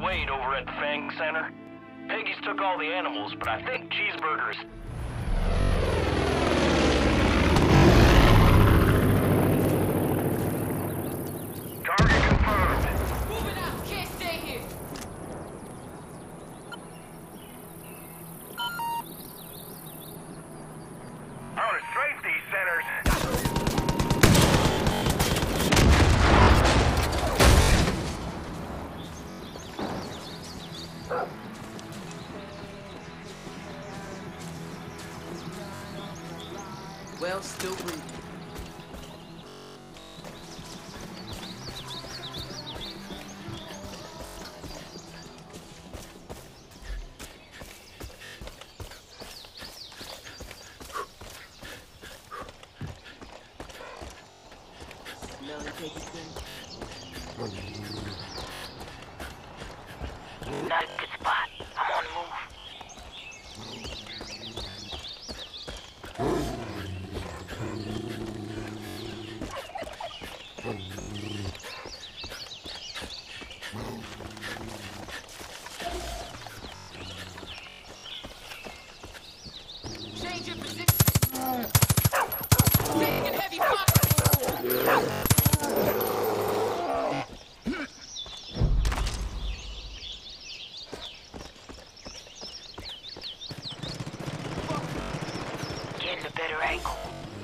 Wade over at the Fang Center. Peggy's took all the animals, but I think Cheeseburger's... Target confirmed. Moving out. Can't stay here. I want to strafe these centers. Well, still breathing. Smelly take it thing. Not a good spot. I'm on the move. Change your position. Taking heavy fire. Getting a better angle.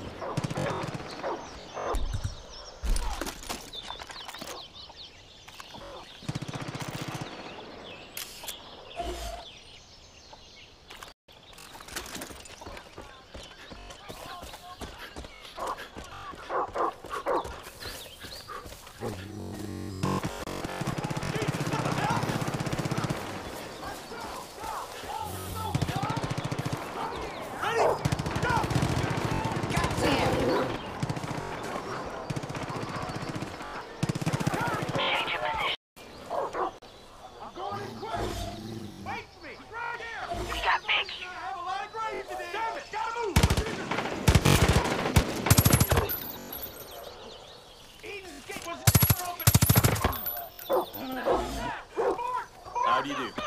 How do you do?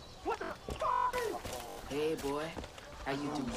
Hey, boy. How you doing?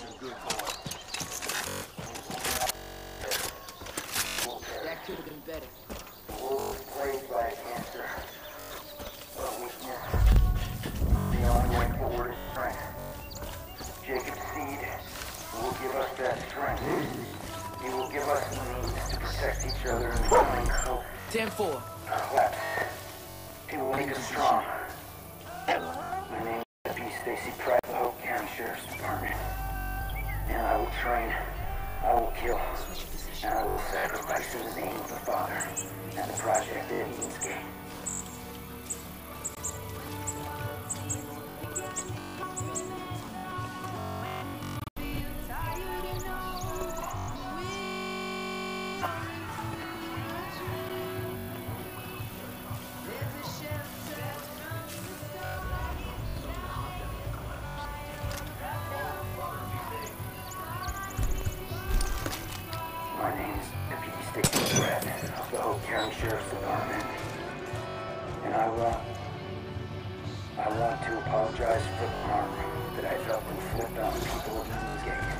That could have been better. Plagued by cancer. A weakness. The only way forward is strength. Jacob's seed will give us that strength. He will give us the means to protect each other in the coming hope. 10-4. Collapse. He will make us strong. My name is Deputy Stacy Pratt of the Hope County Sheriff's Department. And I will train, I will kill, and I will sacrifice in the name of the Father and the Project at Eden's Gate. My name is Deputy Stacy Pratt of the Hope County Sheriff's Department. And I want to apologize for the harm that I felt inflict on the people of Eden's Gate.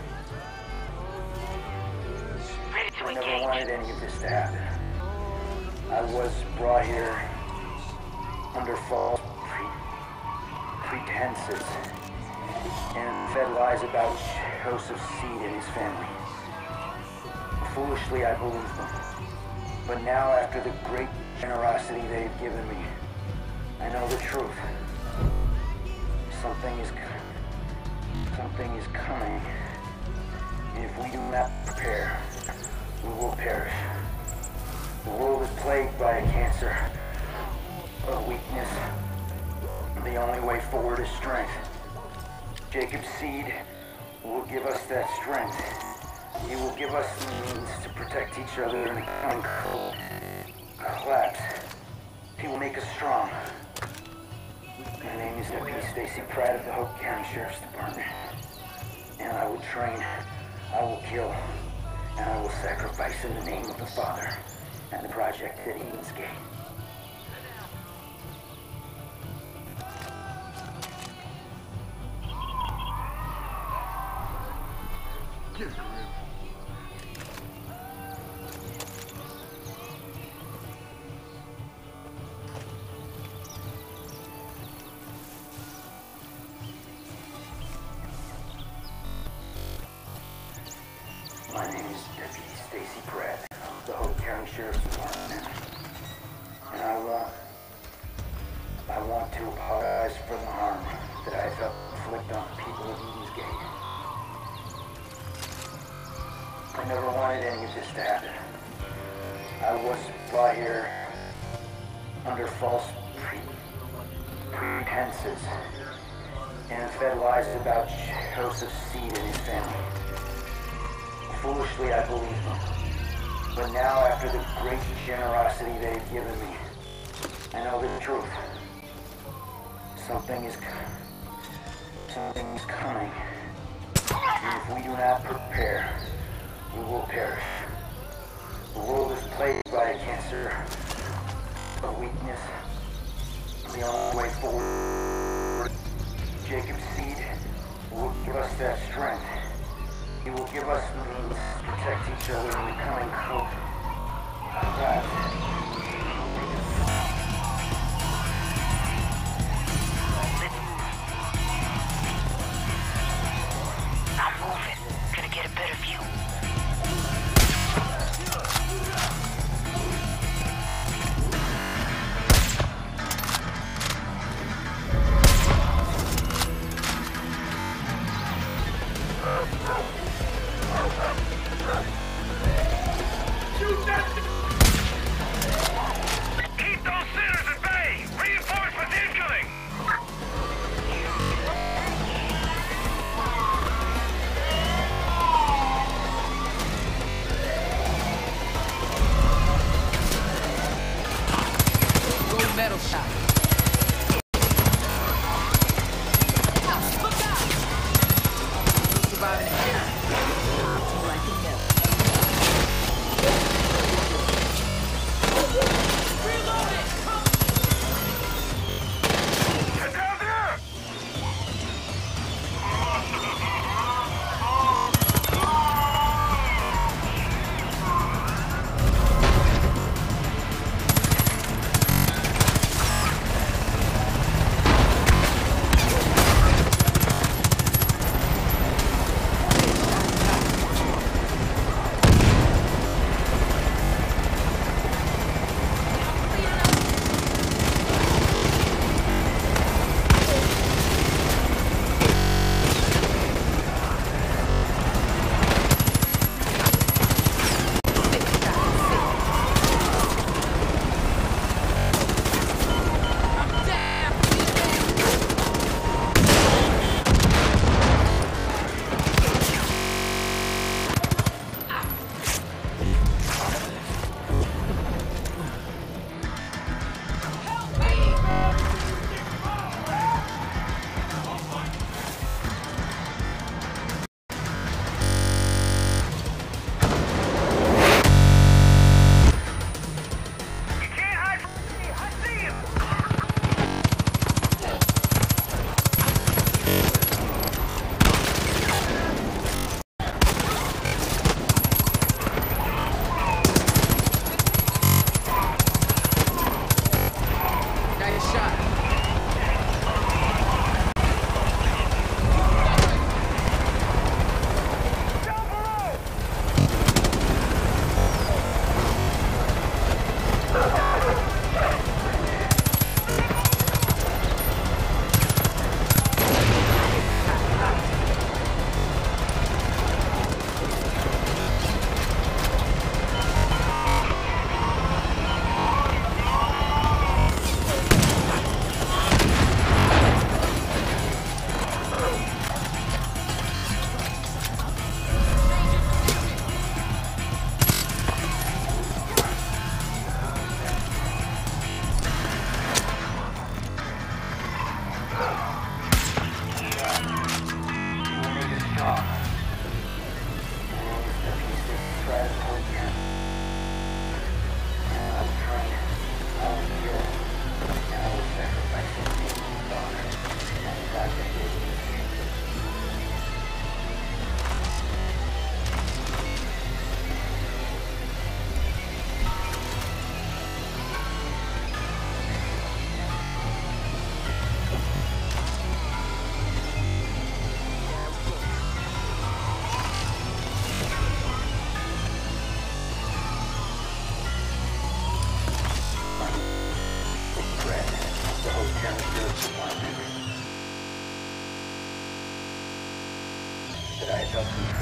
Ready to I never engage. wanted any of this to happen. I was brought here under false pretenses and fed lies about Joseph's seed and his family. Foolishly, I believed them. But now, after the great generosity they've given me, I know the truth. Something is coming. And if we do not prepare, we will perish. The world is plagued by a cancer, a weakness. The only way forward is strength. Jacob's seed will give us that strength. He will give us the means to protect each other in the coming collapse. He will make us strong. My name is Deputy Stacy Pratt of the Hope County Sheriff's Department. And I will train, I will kill, and I will sacrifice in the name of the Father and the Project at Eden's Gate. My name is Deputy Stacy Pratt of the Hope County Sheriff's Department. And I want to apologize for the harm that I've helped inflict on the people of Eden's Gate. I never wanted any of this to happen. I was brought here under false pretenses and fed lies about Joseph Seed and his family. Foolishly, I believed them. But now, after the great generosity they've given me, I know the truth. Something is coming. And if we do not prepare, we will perish. The world is plagued by a cancer of weakness. The only way forward, Jacob's Seed will give us that strength. He will give us the means to protect each other in the coming cold. I'm moving. Gonna get a better view. Keep those sinners at bay! Reinforcements incoming! Gold medal shot. Look out! Surviving the hit. Like a medal.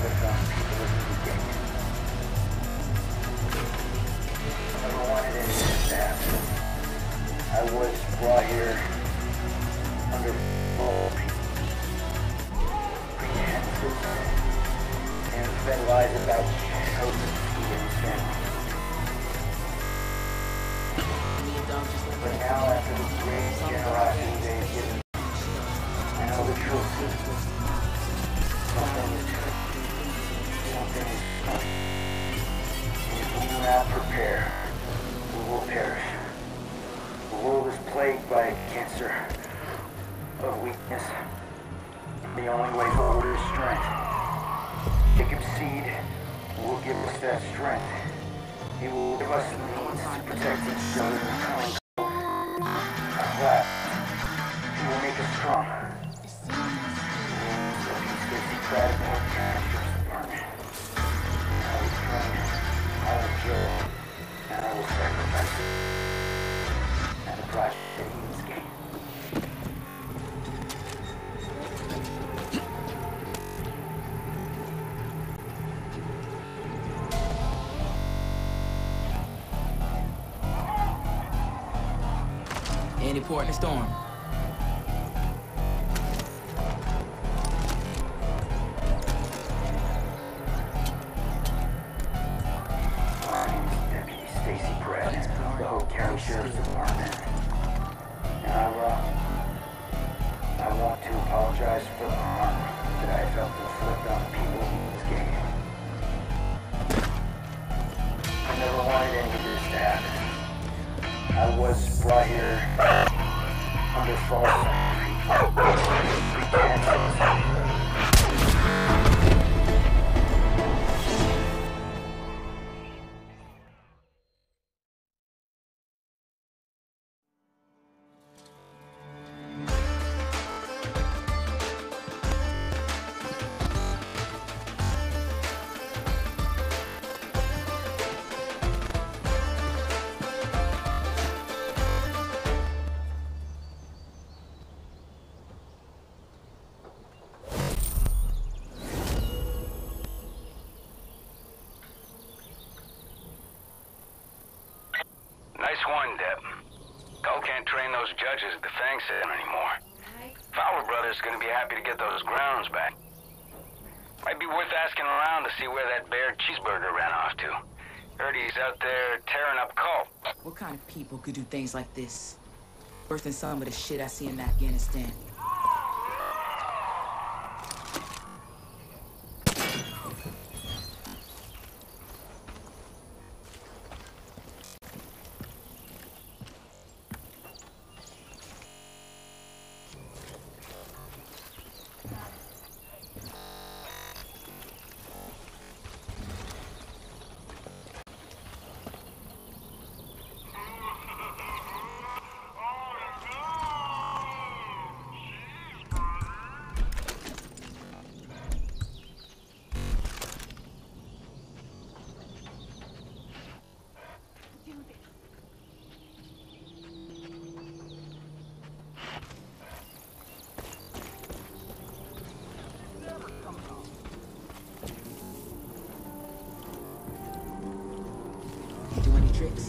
inflict on people of the gang. I never wanted any of this to happen. I was brought here under false pretenses and fed lies about Joseph and his family. But now, after the great generosity they've given, I know the truth. Something is coming. And if we do not prepare, we will perish. The world is plagued by a cancer of weakness. The only way forward is strength. Jacob's seed will give us that strength. He will give us the means to protect each other in the coming cold. At last, he will make us strong. Stacy Pratt in the Sheriff's Department. I will train, I will kill, and I will sacrifice. And the project that he was gained. Any port in the storm. My name is Deputy Stacy Pratt, the Hope County Sheriff's Department. And I want to apologize for the harm that I felt inflict on the people of this game. I never wanted any of this to happen. I was brought here under false pretenses. Nice one, Deb. Cole can't train those judges at the Fang Center anymore. Fowler Brothers is gonna be happy to get those grounds back. Might be worth asking around to see where that bear cheeseburger ran off to. Heard he's out there tearing up Cole. What kind of people could do things like this? Worse than some of the shit I see in Afghanistan. Do any tricks?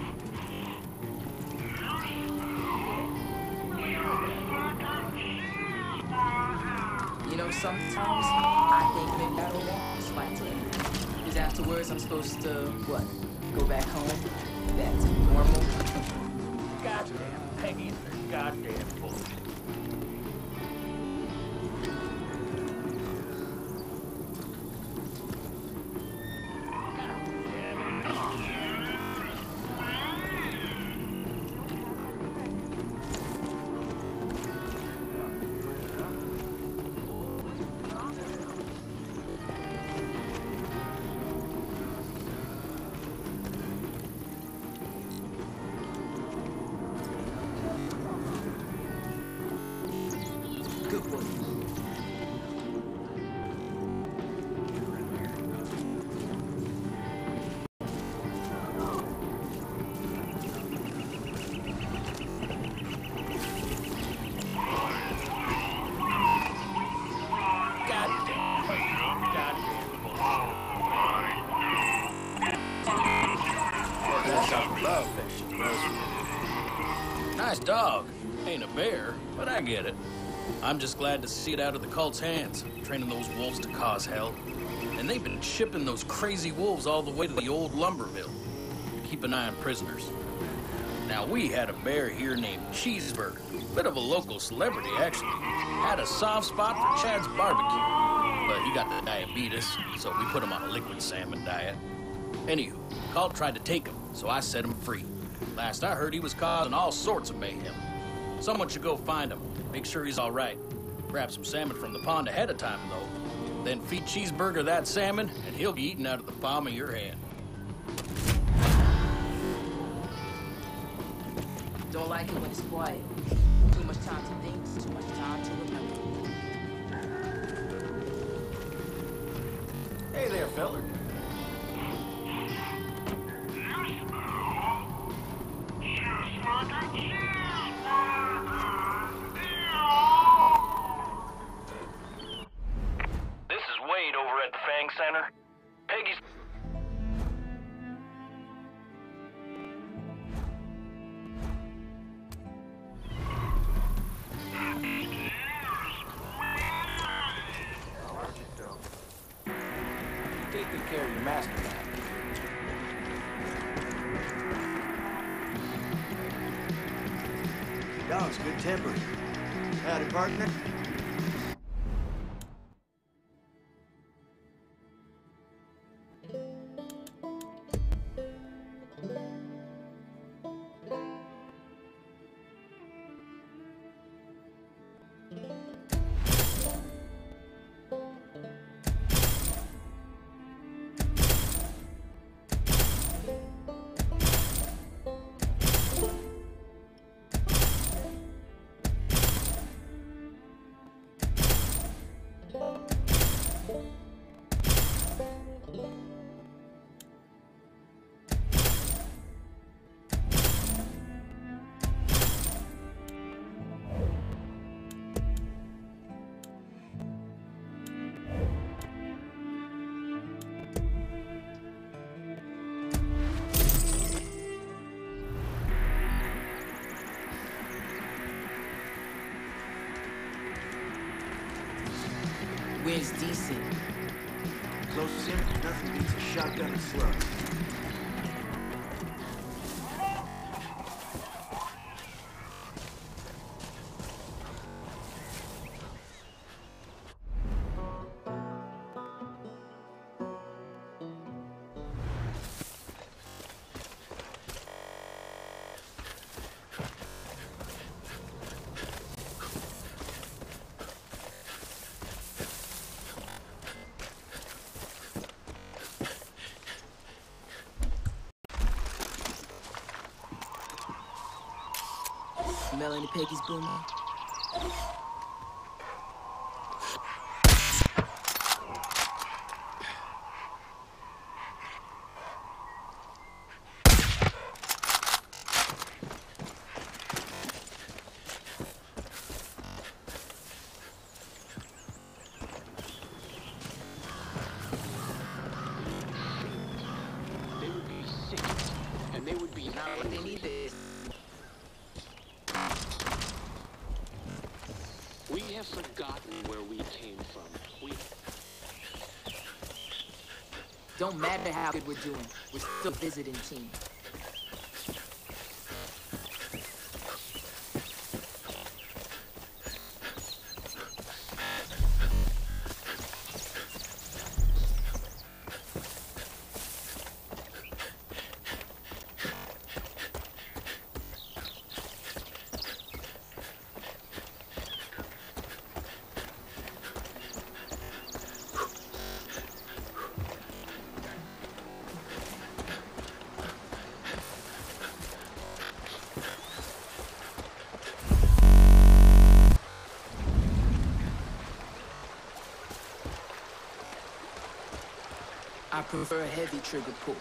You know, sometimes I think maybe I don't want to fight today. Because afterwards I'm supposed to, what? Go back home? Back to normal? Goddamn Peggy and her goddamn bullshit. Love fishing, Rosie. Nice dog. Ain't a bear, but I get it. I'm just glad to see it out of the cult's hands, training those wolves to cause hell. And they've been shipping those crazy wolves all the way to the old lumber mill. Keep an eye on prisoners. Now, we had a bear here named Cheeseburger. Bit of a local celebrity, actually. Had a soft spot for Chad's barbecue. But he got the diabetes, so we put him on a liquid salmon diet. Anywho, cult tried to take him, so I set him free. Last I heard, he was causing all sorts of mayhem. Someone should go find him, make sure he's all right. Grab some salmon from the pond ahead of time, though. Then feed Cheeseburger that salmon, and he'll be eating out of the palm of your hand. Don't like it when it's quiet. Too much time to think, too much time to remember. Hey there, feller. This is Wade over at the Fang Center. Peggy's... Take good care of your master now. Dog's good tempered. Howdy, partner. Wind's decent. Close in, nothing beats a shotgun and slug. Smell any Peggy's booming? They would be sick, and they would be Not what they need this. We have forgotten where we came from. We... Don't matter how good we're doing. We're still a visiting team. I prefer a heavy trigger pull.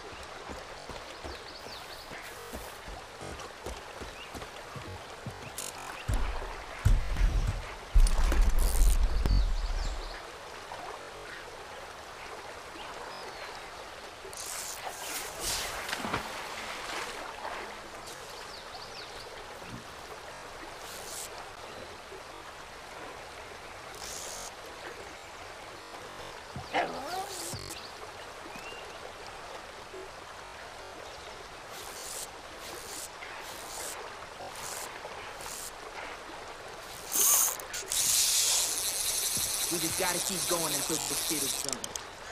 We just gotta keep going until the shit is done.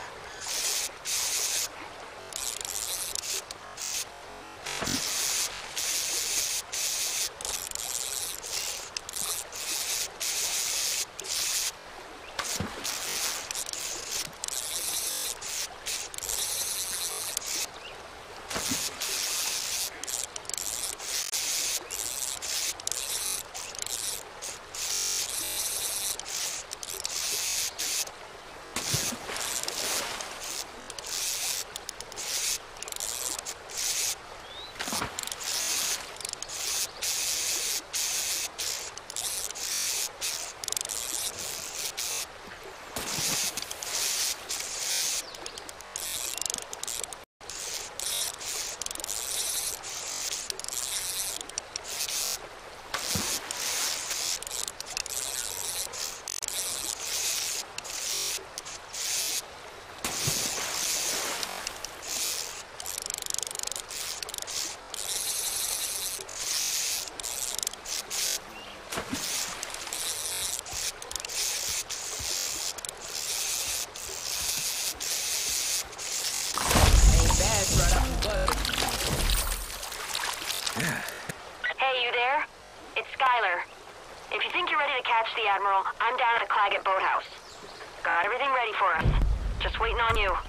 Hey, you there? It's Skylar. If you think you're ready to catch the Admiral, I'm down at the Claggett Boathouse. Got everything ready for us. Just waiting on you.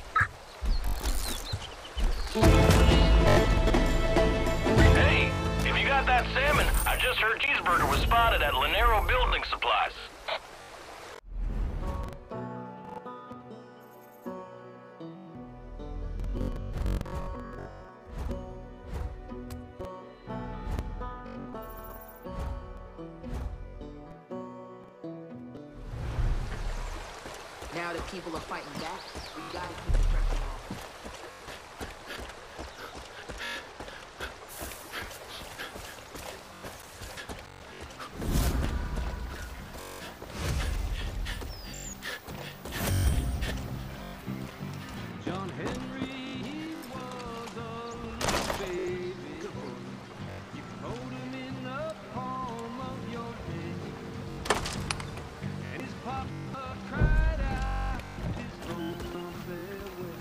Hey, if you got that salmon, I just heard Cheeseburger was spotted at Lanero Building Supplies. Now that people are fighting back, we gotta keep the pressure on. John Henry, he was a little baby. You can hold him in the palm of your hand. And his papa cried out his home farewell.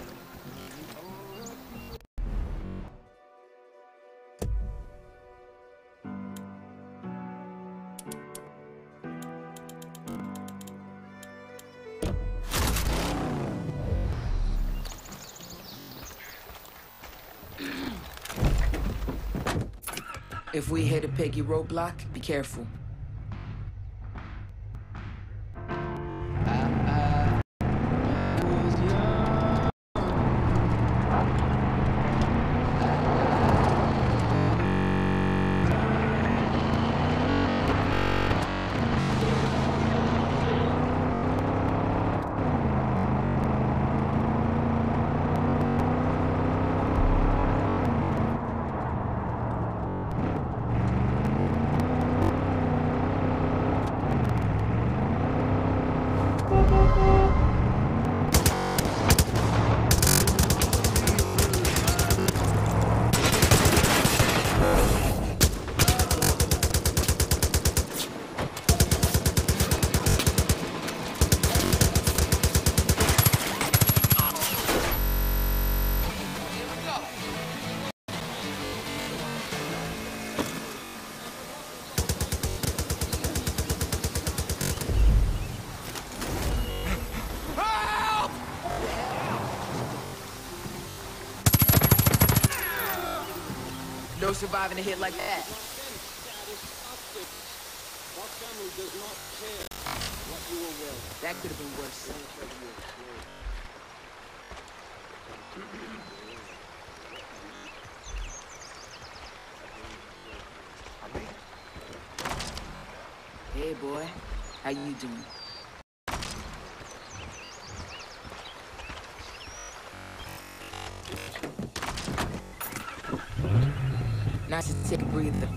If we hit a piggy roadblock, be careful. No surviving a hit like that. That could have been worse. Hey boy, how you doing? Nice to take a breather.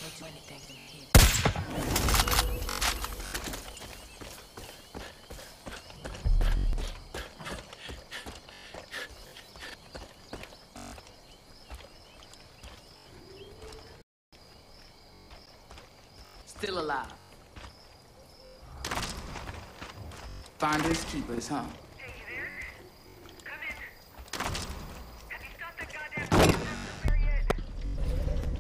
Can't do anything from here. Still alive. Finders keepers, huh? Hey, you there? Come in. Have you stopped that goddamn thing up there yet?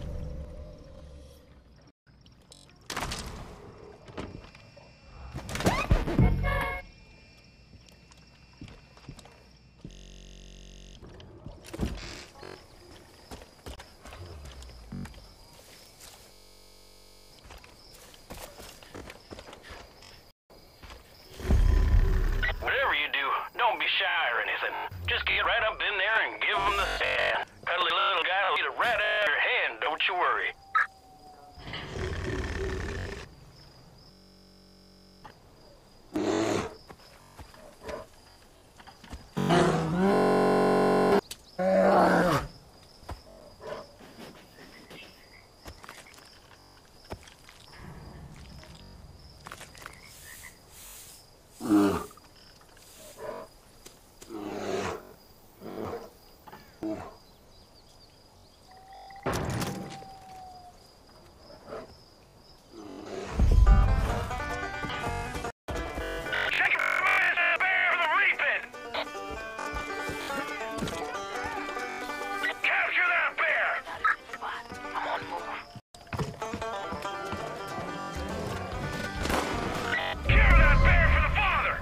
Whatever you do, don't be shy or anything. Just get right up in there and give him the stand. Cuddly little guy will get it right out of your hand, don't you worry. Check your minds out there for the reaping! Capture that bear! I'm on move. Kill that bear for the father!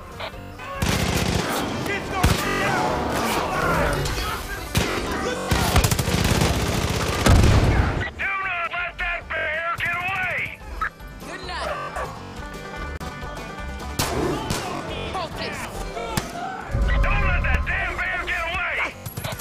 Do not let that bear get away! Good night. Focus. Don't let that damn bear get away!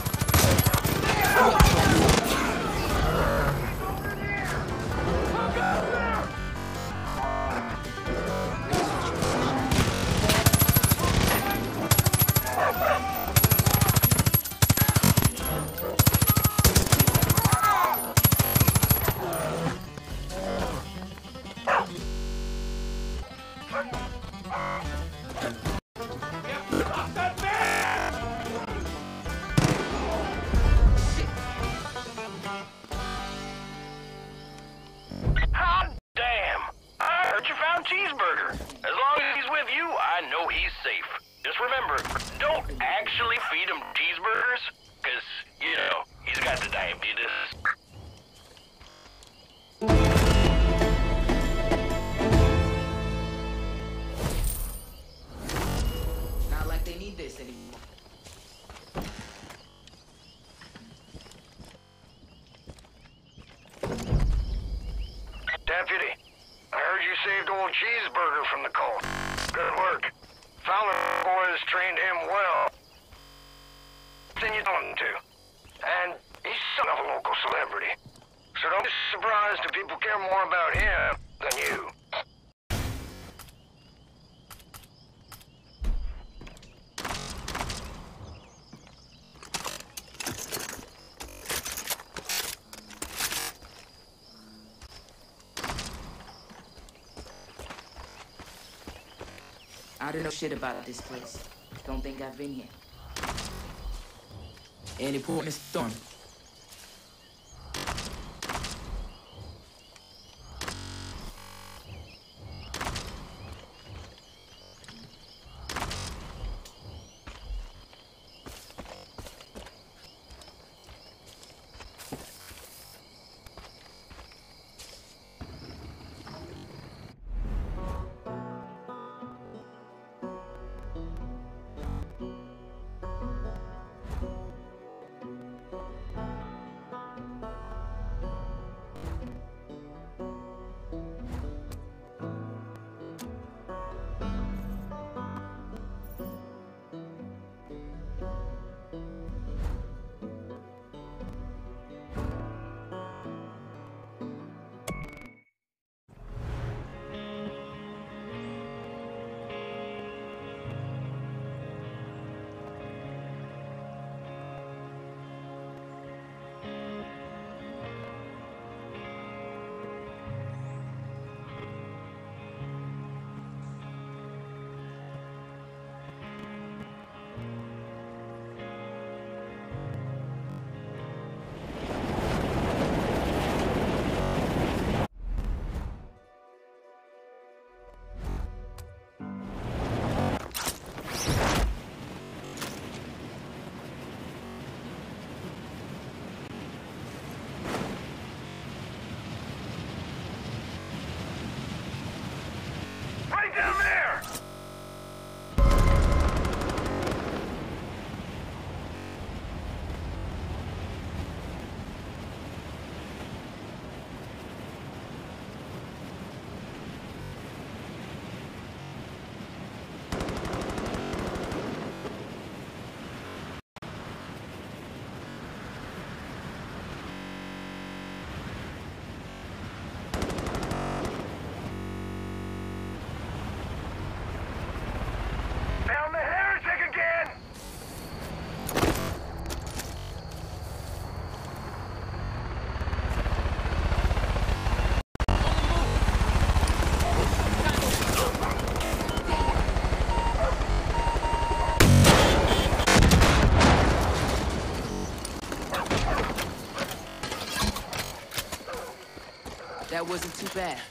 Hot damn! I heard you found Cheeseburger. As long as he's with you, I know he's safe. Just remember, don't actually feed him cheeseburgers, because, you know, he's got the diabetes. Not like they need this anymore. Deputy, I heard you saved old Cheeseburger from the cult. Good work. Fowler boys trained him well. Then you told him to. And he's son of a local celebrity. So don't be surprised if people care more about him than you. I don't know shit about this place. Don't think I've been here. Any port in a storm. wasn't too bad.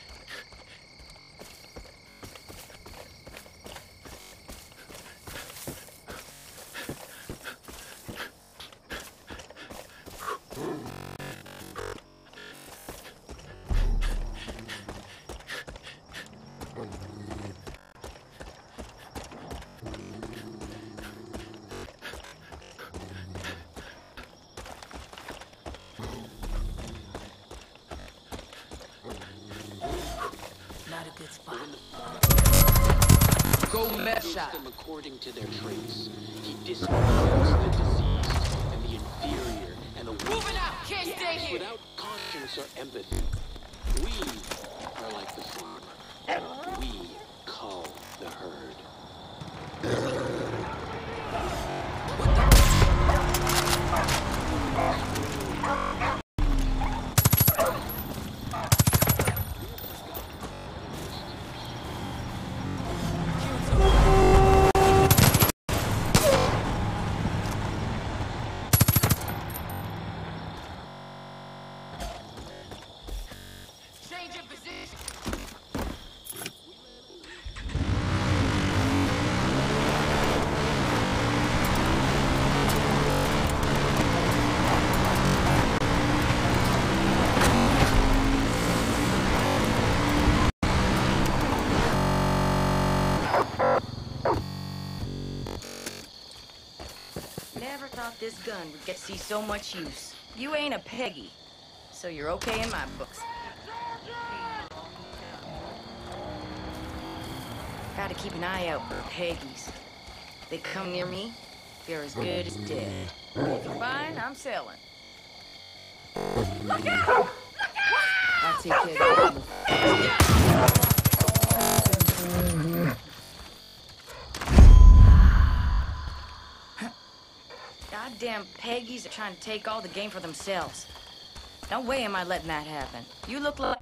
Not a good spot. Go meth shot. Them according to their traits. He disregards the diseased and the inferior and the weak. Moving out! Can't stay here! Without conscience or empathy. We are like the farmer. We cull the herd. Change in position. Never thought this gun would get see so much use. You ain't a Peggy, so you're okay in my books. Gotta keep an eye out for Peggies. They come near me, you're as good as dead. If you're buying, I'm selling. Look out! Look out! I'll take care of you. Goddamn Peggies are trying to take all the game for themselves. No way am I letting that happen. You look like...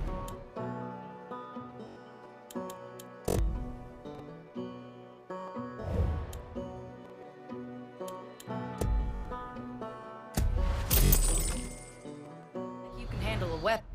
you can handle a weapon.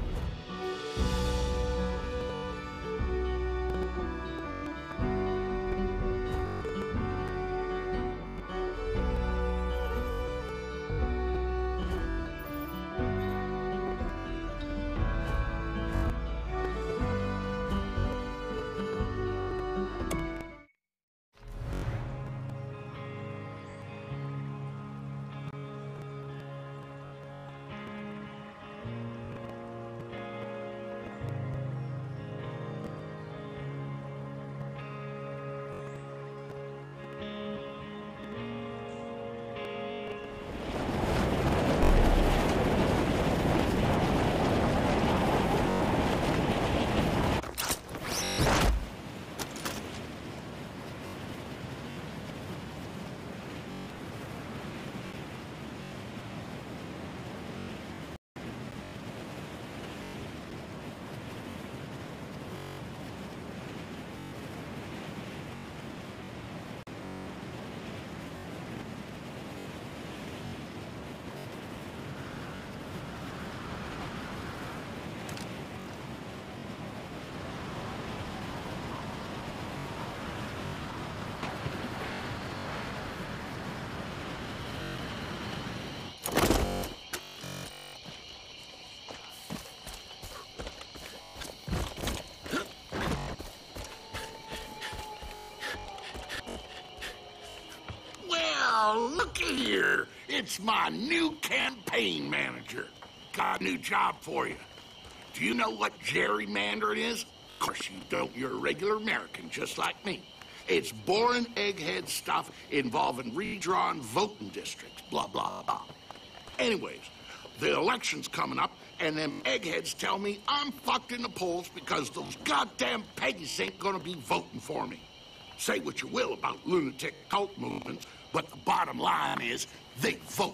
Looky here. It's my new campaign manager. Got a new job for you. Do you know what gerrymandering is? Of course you don't. You're a regular American, just like me. It's boring egghead stuff involving redrawn voting districts, blah, blah, blah. Anyways, the election's coming up, and them eggheads tell me I'm fucked in the polls because those goddamn Peggies ain't gonna be voting for me. Say what you will about lunatic cult movements, but the bottom line is they vote.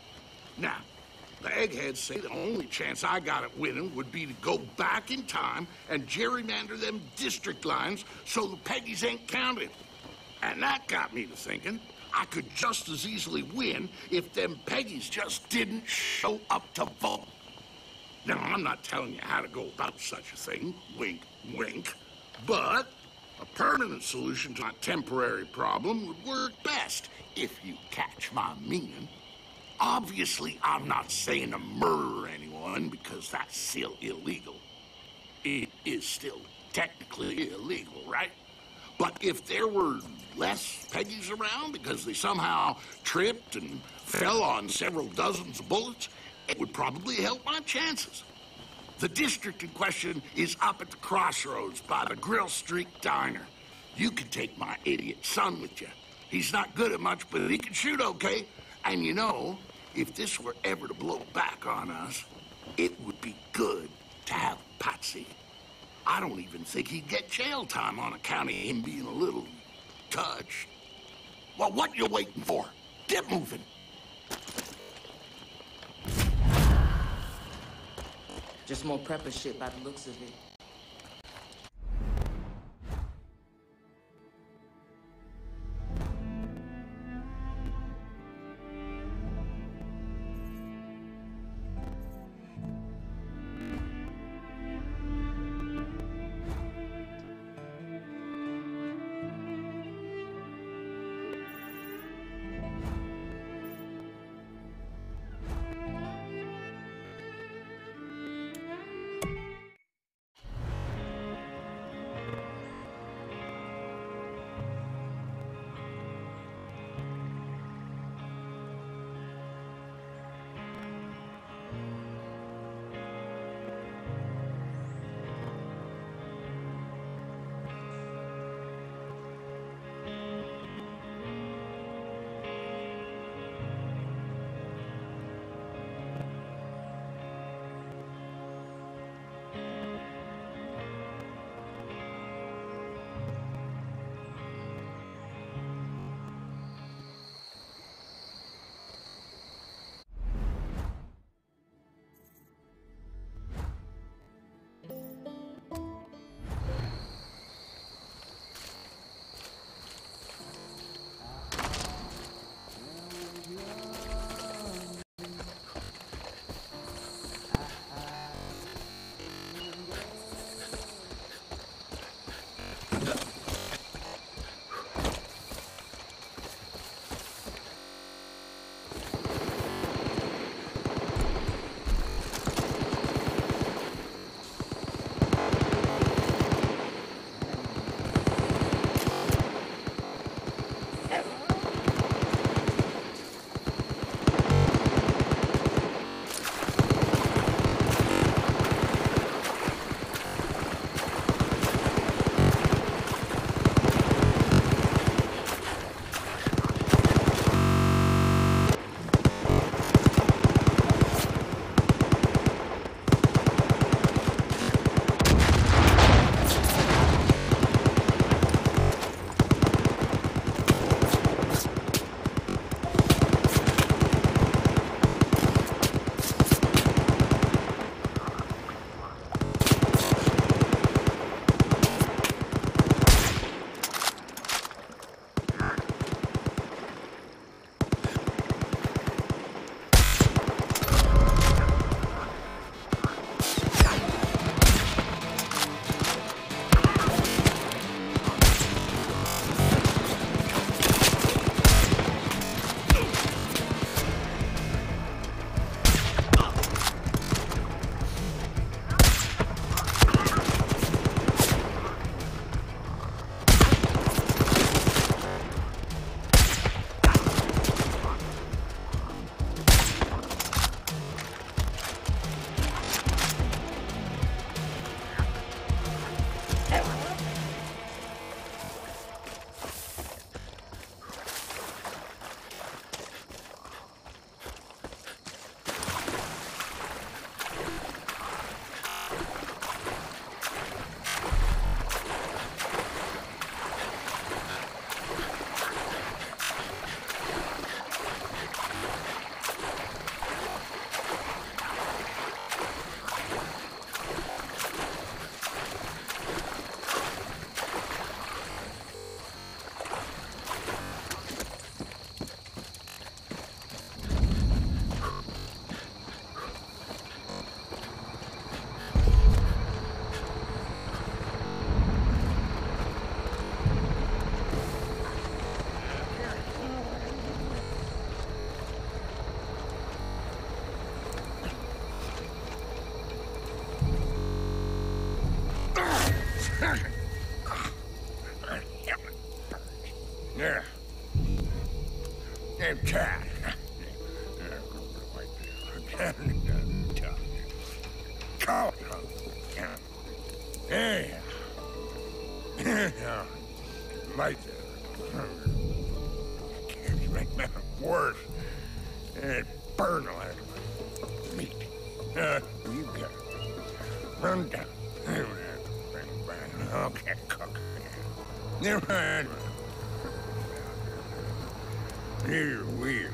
Now, the eggheads say the only chance I got at winning would be to go back in time and gerrymander them district lines so the Peggies ain't counted. And that got me to thinking I could just as easily win if them Peggies just didn't show up to vote. Now, I'm not telling you how to go about such a thing, wink, wink, but a permanent solution to a temporary problem would work best, if you catch my meaning. Obviously, I'm not saying to murder anyone, because that's still illegal. It is still technically illegal, right? But if there were less Peggies around because they somehow tripped and fell on several dozens of bullets, it would probably help my chances. The district in question is up at the crossroads by the Grill Street Diner. You can take my idiot son with you. He's not good at much, but he can shoot okay. And you know, if this were ever to blow back on us, it would be good to have Patsy. I don't even think he'd get jail time on account of him being a little touched. Well, what you waiting for? Get moving. Just more prepper shit by the looks of it. Yeah. And cat. Call. Yeah. Like that. Can't make that worse. And burn like meat. You got it. Run down. Okay, cook. Never mind. You're weird.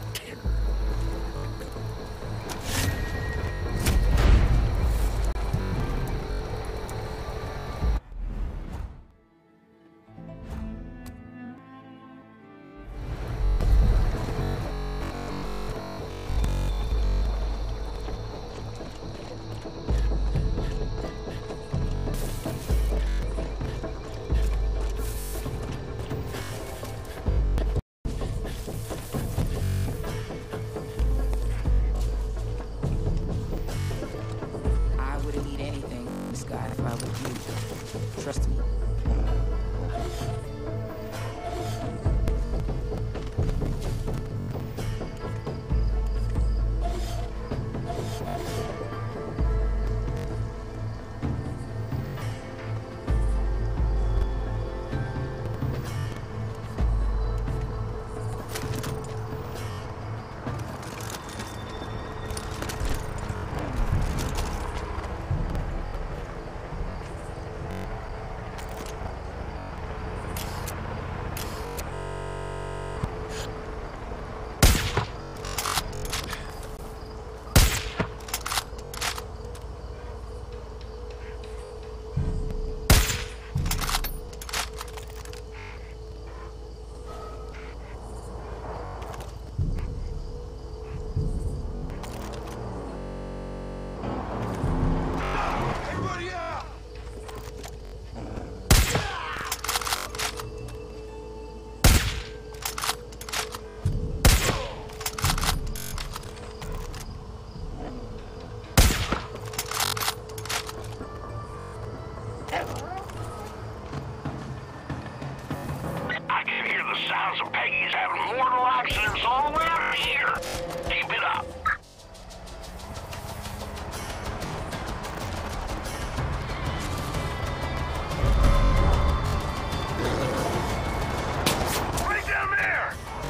I wouldn't eat anything in this guy if I were you. Trust me. I can hear the sounds of Peggy's having mortal accidents all around here. Keep it up. Right down there!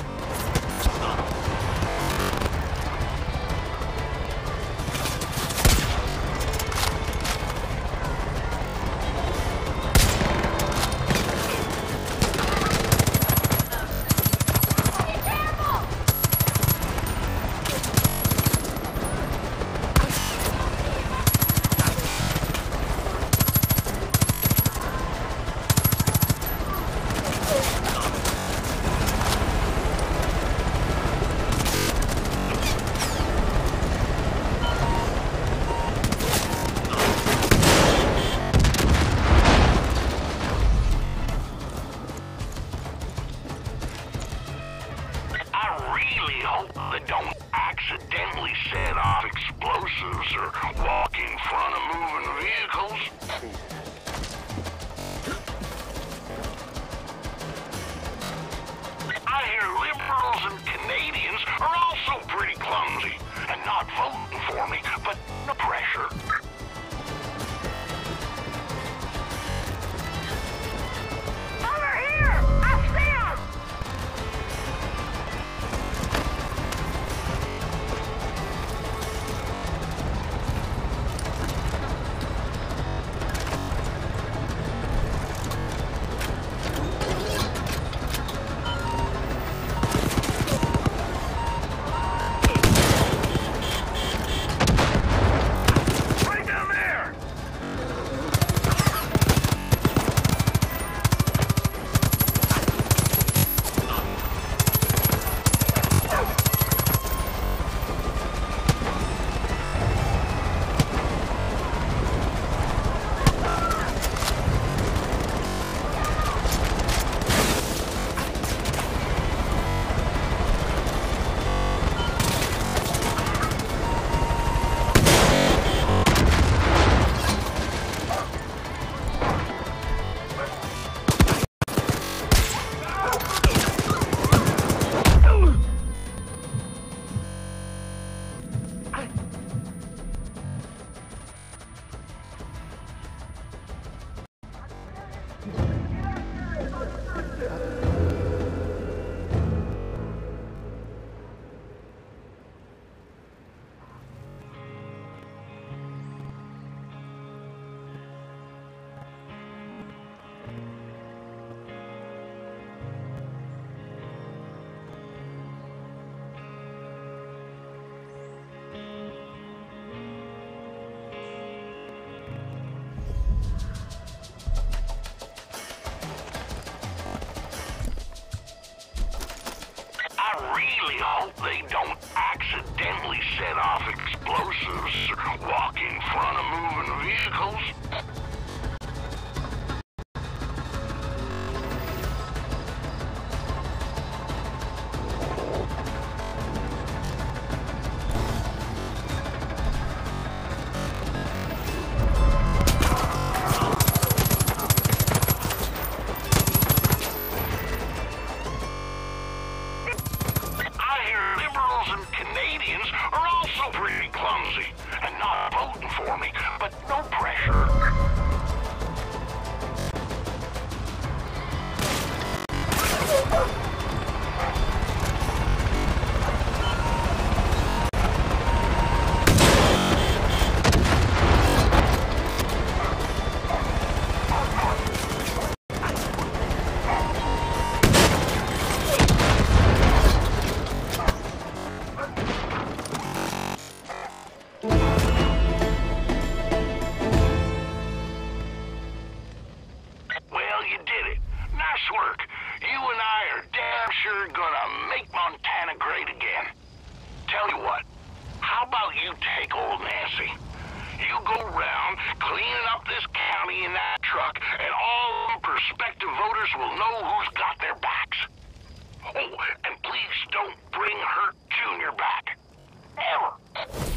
Don't accidentally set off explosives or walk in front of moving vehicles. I hear liberals and Canadians are also pretty clumsy and not voting for me, but no pressure. Over here! I see him! Right really hope they don't accidentally set off explosives or walk in front of moving vehicles. I hear liberals and Canadians are also pretty clumsy and not voting for me, but no pressure. Well, you did it. Nice work. You and I are damn sure gonna make Montana great again. Tell you what, how about you take old Nancy? You go round cleaning up this county in that truck, and all prospective voters will know who's got their backs. Oh, and please don't bring Hurt Jr. back. Ever.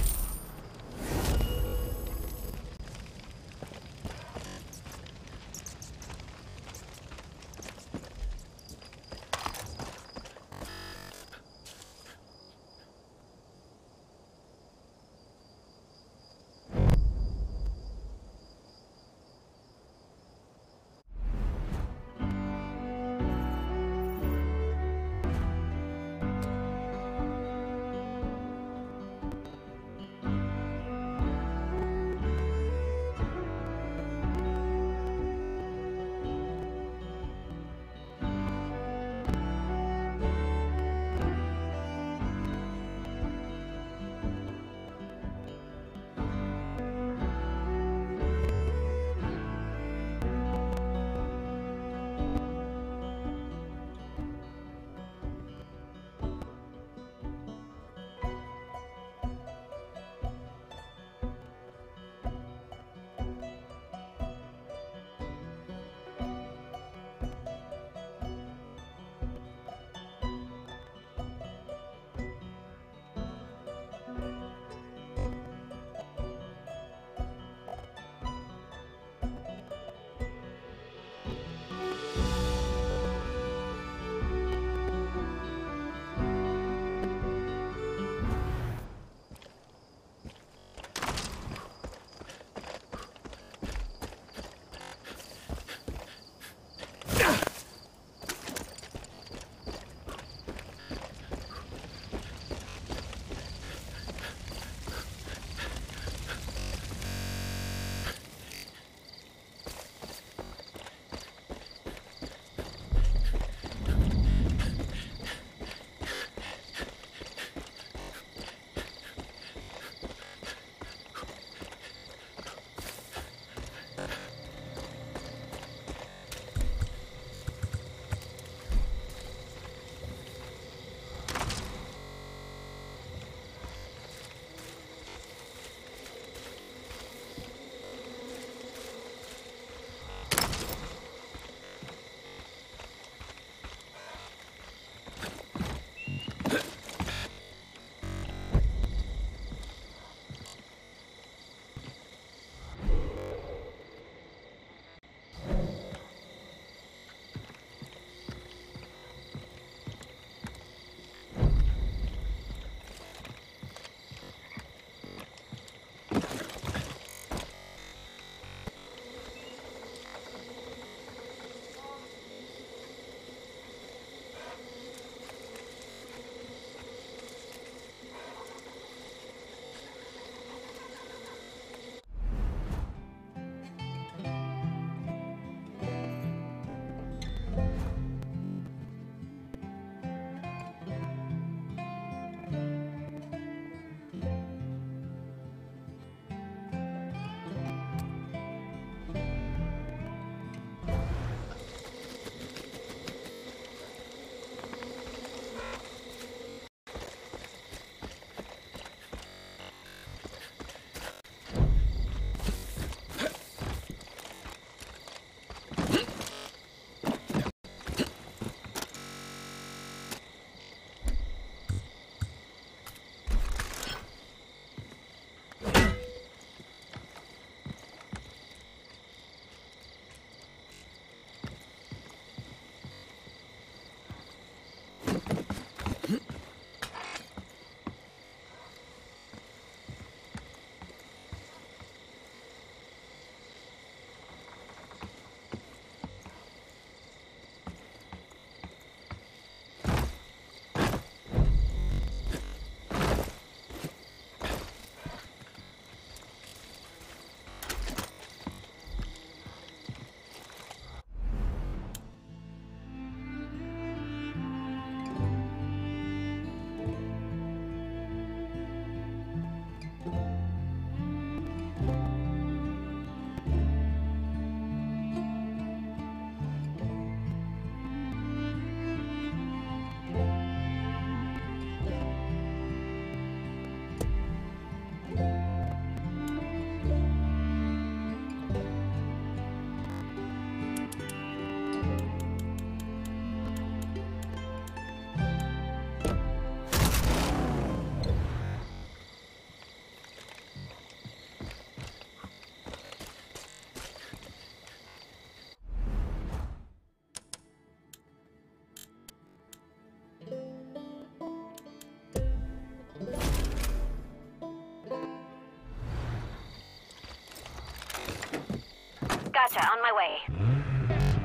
Gotcha, on my way.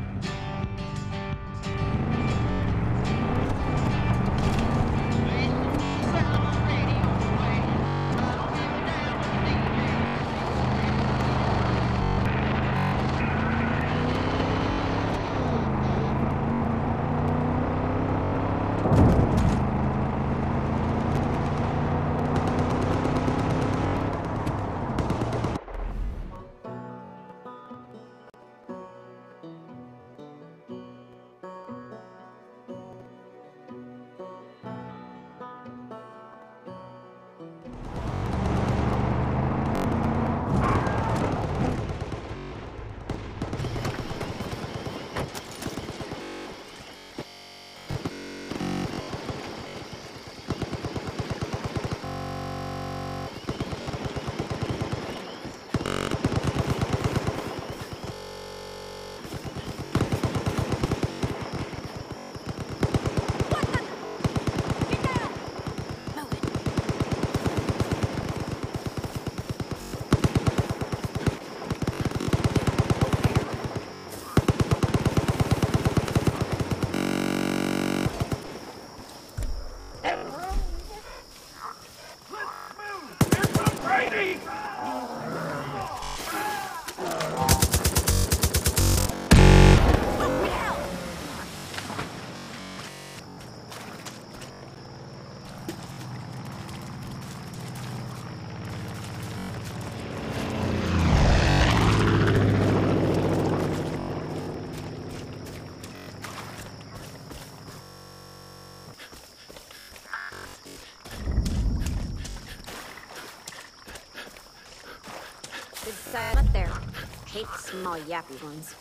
Good side up there. Hate small yappy ones.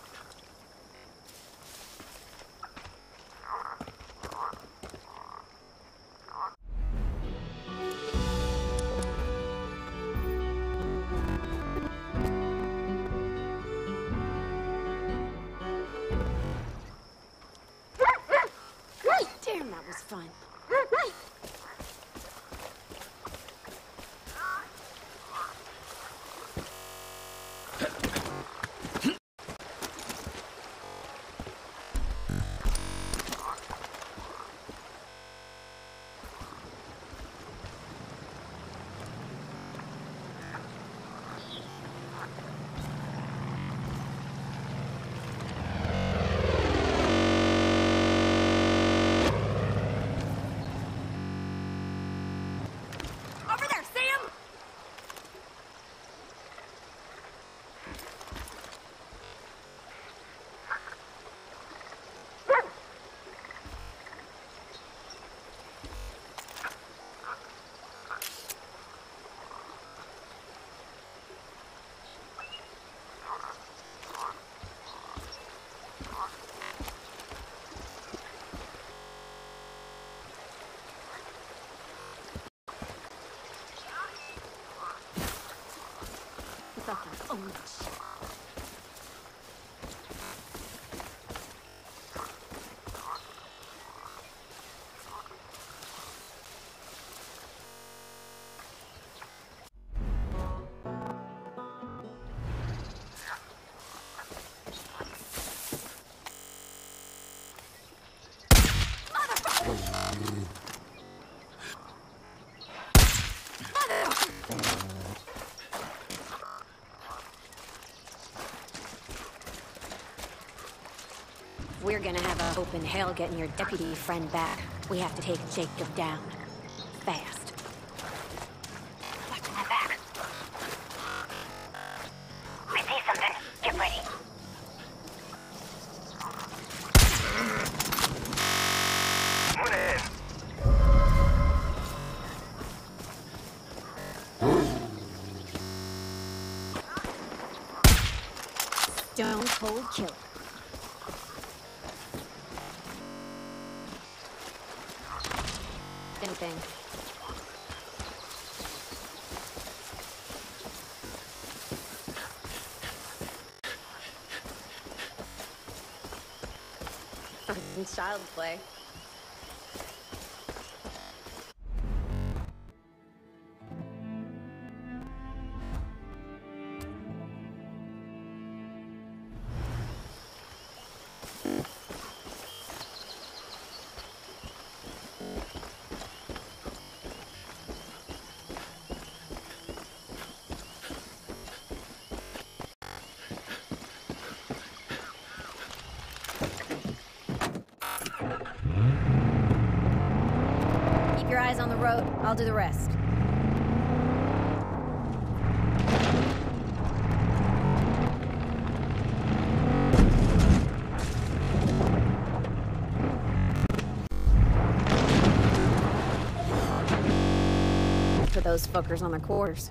Damn, that was fun. Over there, Sam! Fucking own that shit. If we're gonna have a hope in hell getting your deputy friend back, we have to take Jacob down. Fast. I'm back. I see something. Get ready. Stone cold killer. Anything. Child's play. your eyes on the road. I'll do the rest. For those fuckers on their quarters.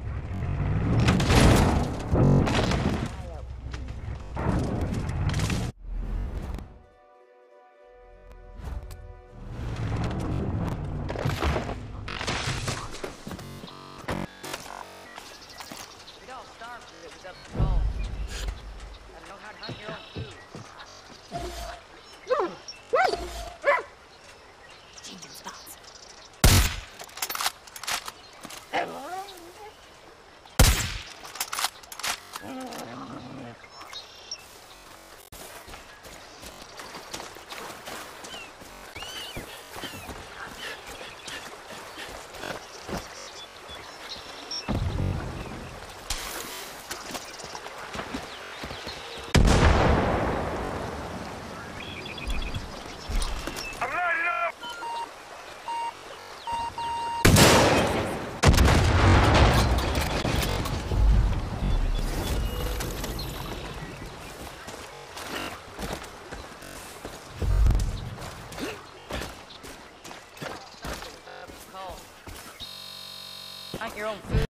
Hunt your own food.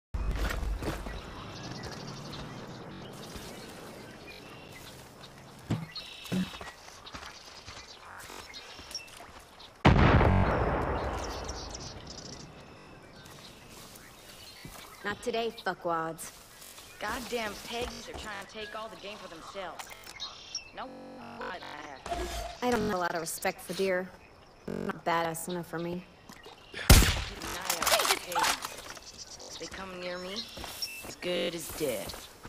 Not today, fuckwads. Goddamn pigs are trying to take all the game for themselves. No, I don't have a lot of respect for deer. Not badass enough for me. They come near me, as good as dead.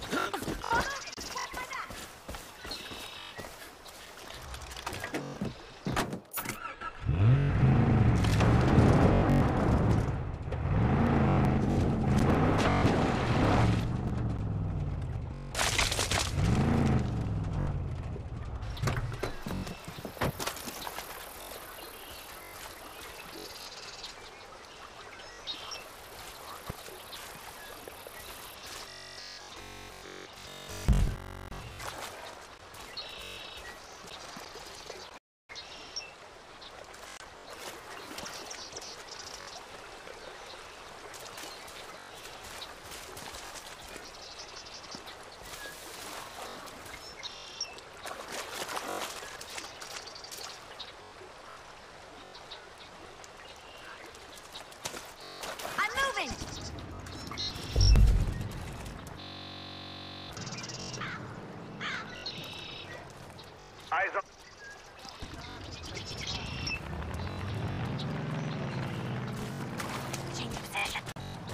Eyes on. Change position.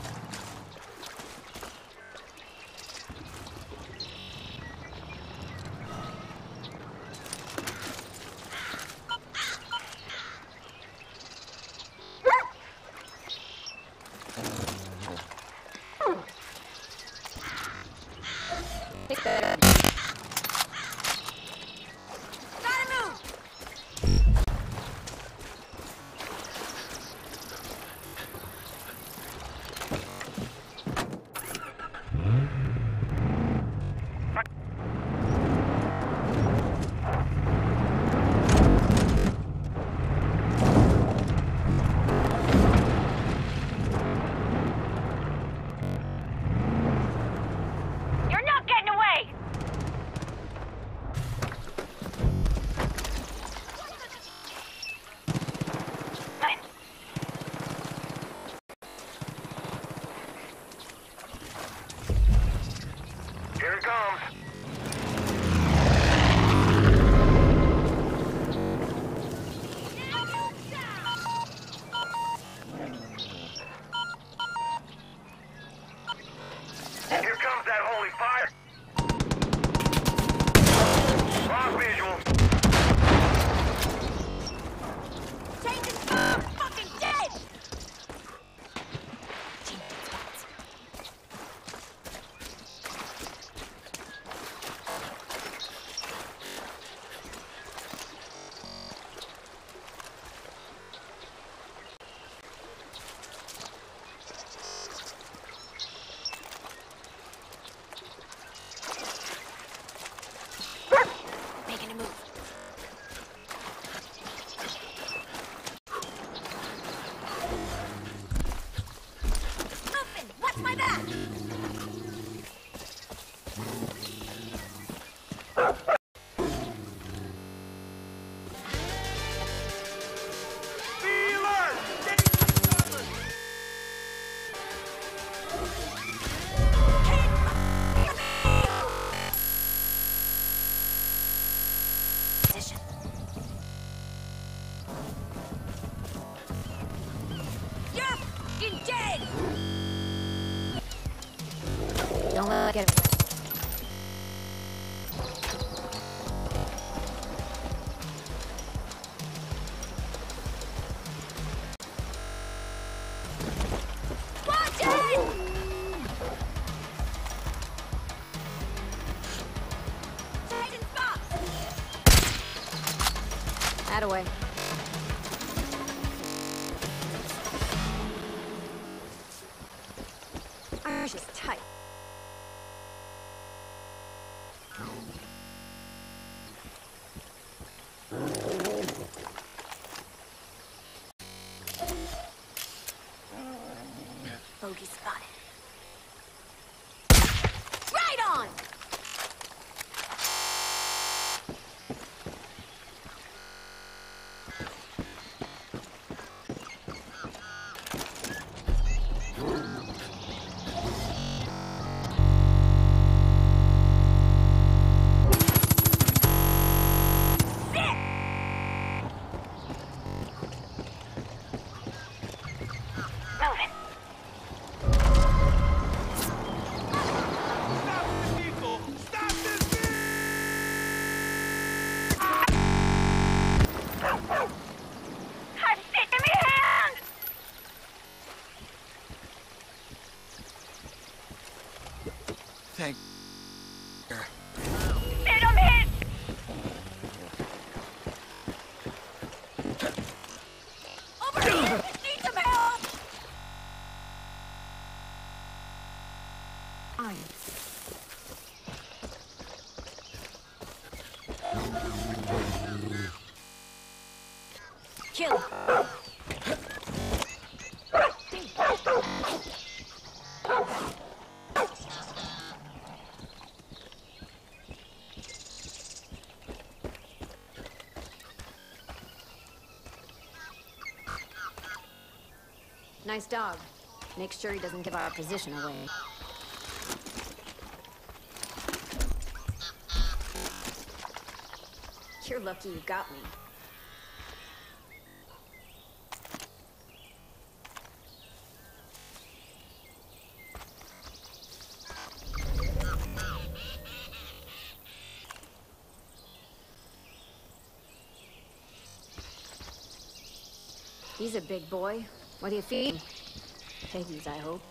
Take that. Jake! Don't let it get away. Watch it! Hiding spot! Attaway. Irish is tight. Bogey spotted. Right on! Thank you. Let him hit! Over here! Need some help! Fine. Kill. Nice dog. Make sure he doesn't give our position away. You're lucky you got me. He's a big boy. What do you feed? Piggies, I hope.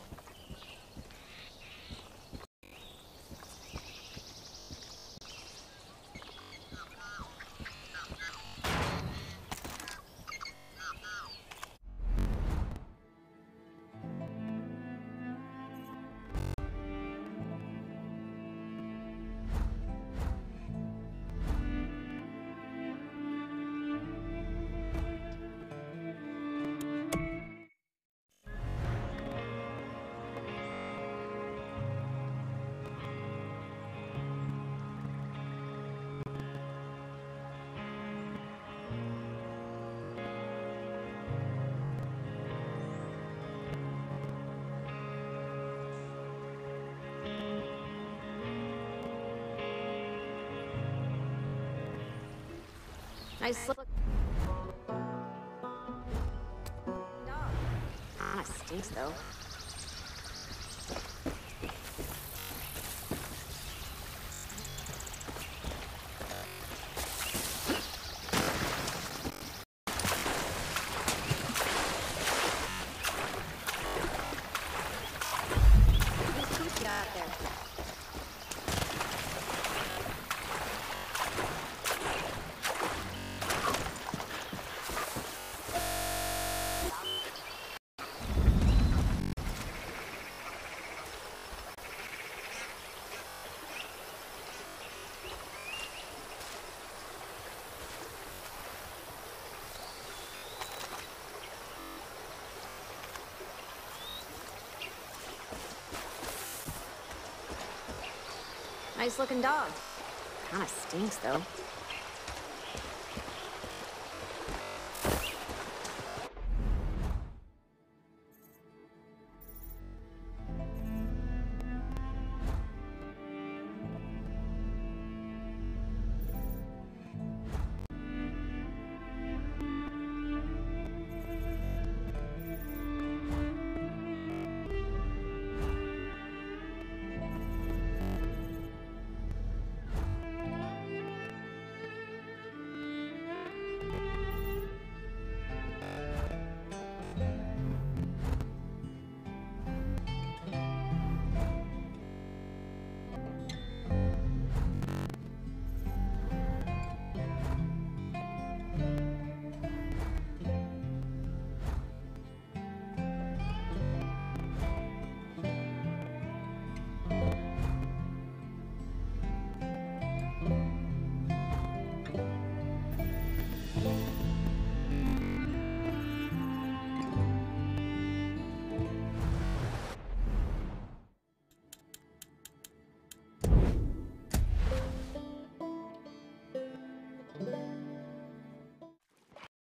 Nice look. Ah, stinks though. Who's got there? Nice looking dog. Kinda stinks though.